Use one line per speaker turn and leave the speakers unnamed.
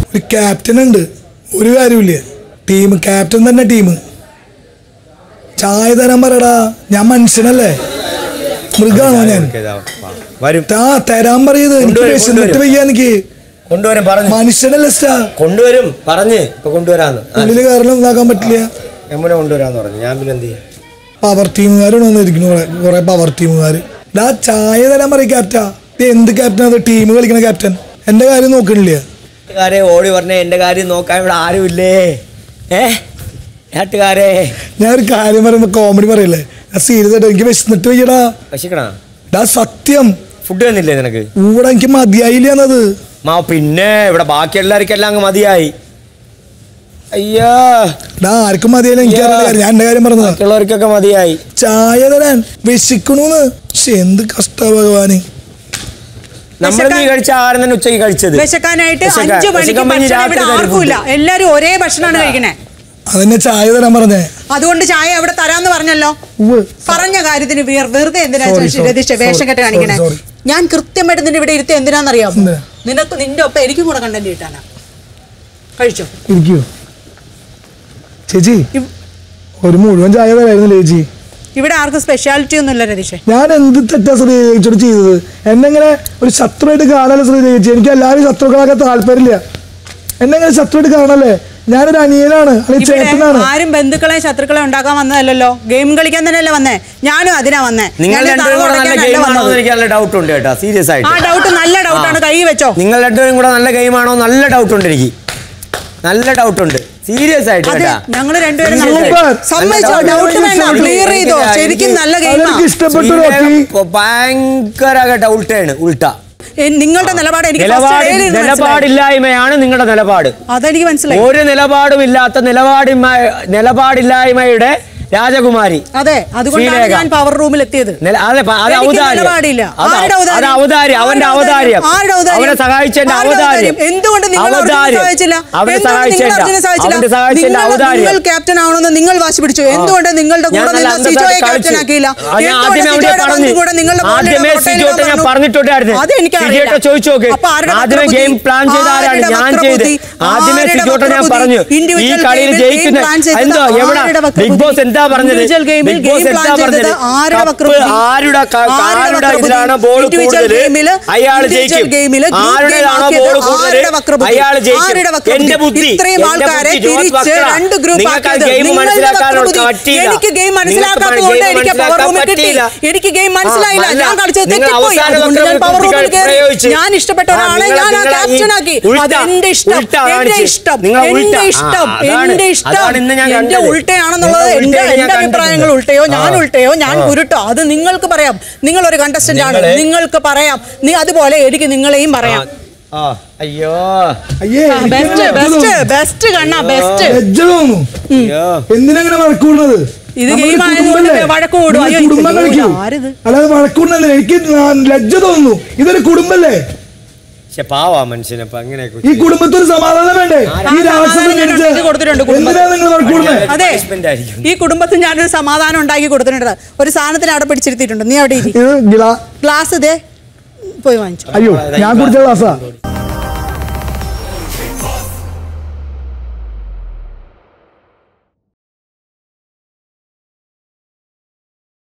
ഒരു ക്യാപ്റ്റൻ ഉണ്ട്, ഒരു കാര്യമില്ല. ടീം ക്യാപ്റ്റൻ തന്നെ ടീം. ചായ തരാൻ പറയടാ, ഞാൻ മനുഷ്യനല്ലേ, മൃഗാണോ ഞാൻ? തരാൻ പറയത് എനിക്ക് വിശന്നിട്ട് വയ്യ, എനിക്ക് മനുഷ്യനല്ലേ സ്റ്റാ.
കൊണ്ടുവരും പറഞ്ഞ് കൊണ്ടുവരാന്ന്
ഉള്ളില് കാരണം ഒന്നാക്കാൻ പറ്റില്ല.
എമ്മനെ കൊണ്ടുവരാന്ന് പറഞ്ഞു. ഞാൻ പിന്നെ എന്ത് ചെയ്യാം?
പവർ ടീമുകാരാണ് വന്നിരിക്കുന്നു, കുറെ പവർ ടീമുകാര്. ചായ തരാൻ പറയും ക്യാപ്റ്റാ. എന്ത് ക്യാപ്റ്റൻ അത്? ടീം കളിക്കണ ക്യാപ്റ്റൻ. എന്റെ കാര്യം നോക്കണില്ല.
ഓടി പറഞ്ഞ എന്റെ കാര്യം നോക്കാൻ ഇവിടെ ആരുമില്ലേ? നാട്ടുകാരെ
ഞാൻ ഒരു കാര്യം പറയുമ്പോ കോമഡി പറയല്ലേ, സീരിയസ് ആയിട്ട് എനിക്ക് വിശന്നിട്ട് വയ്യടാ.
വിശക്കണ
സത്യം.
ഫുഡ് തന്നില്ലേ നിനക്ക്?
ഇവിടെ എനിക്ക് മതിയായില്ലെന്നത്.
പിന്നെ ഇവിടെ ബാക്കി എല്ലാവർക്കെല്ലാം അങ്ങ് മതിയായി. അയ്യോ
ആർക്കും മതിയായില്ല. എനിക്കറിയാം, ഞാൻ എന്റെ കാര്യം പറഞ്ഞത്.
ബാക്കിയുള്ളവർക്കൊക്കെ മതിയായി.
ചായ തരാൻ വിശക്കണൂന്ന്. പക്ഷെ എന്ത് കഷ്ട ഭഗവാന്.
നമ്മൾ നീ കഴിച്ച ആരും തന്നെ ഉച്ചയ്ക്ക് കഴിച്ചത്.
വിശക്കാനായിട്ട് 5 മണിക്ക് ആർക്കുമില്ല, എല്ലാരും ഒരേ ഭക്ഷണമാണ് കഴിക്കണേ.
അതന്നെ ചായ തരാൻ പറഞ്ഞേ. അതുകൊണ്ട്
ചായ അവിടെ തരാന്ന് പറഞ്ഞല്ലോ. പറഞ്ഞ കാര്യത്തിന് വെറുതെ എന്തിനാ രതീഷ് വേഷം കെട്ട് കാണിക്കണേ? ഞാൻ കൃത്യമായിട്ട് നിന്റെ ഇവിടെ ഇരുത്തി എന്തിനാന്നറിയാം? നിനക്ക് നിന്റെ ഒപ്പം എനിക്കും കൂടെ കണ്ടന്റ് കിട്ടാനാ. കഴിച്ചോ?
ചേച്ചി ഒരു മുഴുവൻ ചായ തരായിരുന്നില്ല ചേച്ചി.
ഇവിടെ ആർക്കും സ്പെഷ്യാലിറ്റി ഒന്നുമില്ല രതീഷേ.
ഞാൻ എന്ത് തെറ്റാ ശ്രീചേച്ചിയോട് ചെയ്തത്? എന്നെങ്ങനെ ഒരു ശത്രുവായിട്ട് കാണാനല്ലേ ശ്രീചേച്ചി? എനിക്ക് എല്ലാവരും ശത്രുക്കളൊക്കെ താല്പര്യമില്ല. എന്നെങ്ങനെ ശത്രുവായിട്ട് കാണല്ലേ? ഞാനൊരു അനിയനാണ്, ചേട്ടനാണ്.
ആരും ബന്ധുക്കളെ ശത്രുക്കളെ ഉണ്ടാക്കാൻ വന്നതല്ലോ, ഗെയിം കളിക്കാൻ തന്നെയല്ലേ വന്നേ. ഞാനും അതിനാ വന്നേ.
ഡൗട്ട് ഉണ്ട് കേട്ടോ, സീരിയസ് ആയിട്ട്.
ആ ഡൗട്ട് നല്ല ഡൗട്ടാണ്, കൈ വെച്ചോ.
നിങ്ങൾ രണ്ടുപേരും കൂടെ നല്ല ഗെയിമാണോ? നല്ല ഡൗട്ട് ഉണ്ട് എനിക്ക്, നല്ല ഡൗട്ട് ഉണ്ട്, സീരിയസ് ആയിട്ട്.
ഞങ്ങൾ രണ്ടുപേരും ശരിക്കും നല്ല ഗെയിമാണ്.
ഭയങ്കര ഉൾട്ടയാണ്, ഉൾട്ട.
നിങ്ങളുടെ നിലപാട്
നിലപാടില്ലായ്മയാണ് നിങ്ങളുടെ നിലപാട്.
അതെനിക്ക് മനസ്സിലായി.
ഒരു നിലപാടുമില്ലാത്ത നിലപാടില്ലായ്മയുടെ രാജകുമാരി.
അതെ, അതുകൊണ്ടാണ് ഞാൻ പവർ റൂമിൽ എത്തിയത്.
അവന്റെ ഔദാര്യം, അവനെ സഹായിച്ചതിന്റെ ഔദാര്യം.
എന്തുകൊണ്ട് നിങ്ങൾ ക്യാപ്റ്റൻ ആവണമെന്ന് നിങ്ങൾ വാശി പിടിച്ചു? എന്തുകൊണ്ട് നിങ്ങളുടെ കൂടെ സിജോയെ ക്യാപ്റ്റൻ ആക്കിയില്ല?
ഗെയിം പ്ലാൻ ചെയ്ത ആരാണ്? ഞാൻ ചെയ്ത്. ആദ്യമേ സിജോട്ടെ ഞാൻ പറഞ്ഞു ഈ കളിയിൽ ജയിക്കുന്ന എന്തോ എവിടെ ബിഗ് ബോസ് എന്താ പറഞ്ഞത്? ഇതിലാണ് ബോൾ കൂടുതൽ അയാൾ ജയിക്കും, ആരുടേതാണോ ബോൾ കൂടുതൽ അയാൾ ജയിക്കും. എന്റെ ബുദ്ധി ഗെയിം മനസ്സിലാക്കാനുള്ള
എനിക്ക് ഗെയിം മനസ്സിലാക്കാത്തതുകൊണ്ട് എനിക്ക് പവർ റൂമിൽ കിട്ടി. എനിക്ക് ഗെയിം മനസ്സിലായില്ല, ഞാൻ കളിച്ചത് തെറ്റിപ്പോയി. പവർ റൂമിൽ കയറി ഞാൻ ഇഷ്ടപ്പെട്ട ഒരാളെ ഞാൻ ആ ക്യാപ്റ്റൻ ആക്കി. അതെന്റെ ഇഷ്ടം, എന്റെ ഇഷ്ടം, എന്റെ ഇഷ്ടം, എന്റെ ഇഷ്ടം. എന്റെ ഉൾട്ടയാണെന്നുള്ളത് എന്റെ അഭിപ്രായങ്ങൾ. ഉൾട്ടയോ ഞാൻ ഉൾട്ടയോ ഞാൻ കുരുട്ടോ അത് നിങ്ങൾക്ക് പറയാം. നിങ്ങൾ ഒരു കണ്ടസ്റ്റന്റ് ആണ്, നിങ്ങൾക്ക് പറയാം. അതുപോലെ എനിക്ക് നിങ്ങളെയും പറയാം.
അയ്യോ
ബെസ്റ്റ് കണ്ണ ബെസ്റ്റ്.
എന്തിനാ വഴക്കൂടുന്നത്?
ഇത് ഗെയിം ആയതുകൊണ്ട് വഴക്ക് കൂടും.
അല്ലാതെ വഴക്കൂടുന്നല്ലേ, എനിക്ക് ലജ്ജ തോന്നുന്നു. ഇതൊരു കുടുംബല്ലേ? ഈ കുടുംബത്തിന് സമാധാനം വേണ്ടേ?
അതെ, ഈ കുടുംബത്തിൽ ഞാനൊരു സമാധാനം ഉണ്ടാക്കി കൊടുത്തിട്ടുണ്ട്. ഒരു സാധനത്തിന് അവിടെ പിടിച്ചിരുത്തിയിട്ടുണ്ട്. നീ അവിടെ ഗ്ലാസ് ഇതേ പോയി വാങ്ങിച്ചു.
അയ്യോ, ഞാൻ കുടിച്ച ഗ്ലാസാ.